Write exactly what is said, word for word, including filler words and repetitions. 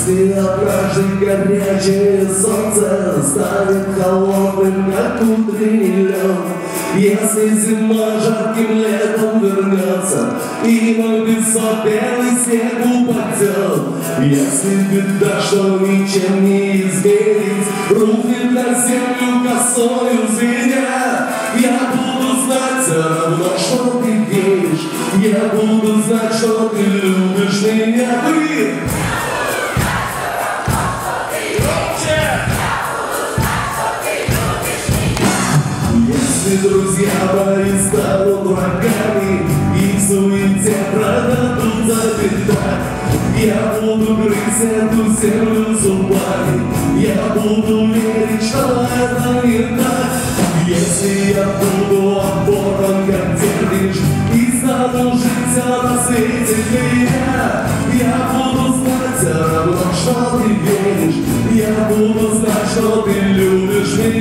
Если однажды горячее солнце станет холодным, как утренний лед, если зима жарким летом вернется и мой песок белый снег упадет, если беда, что ничем не измерить, рухнет на землю косою звеня, я буду знать все равно, что ты веришь, я буду знать, что ты любишь меня. Вы! Если друзья мои станут врагами и в суете продадут за пятак, я буду грызть эту землю зубами, я буду верить, что это не так. Если я буду оборван, как дервиш, и стану жить все на свете для меня, я буду знать все равно, что ты веришь, я буду знать, что ты любишь меня.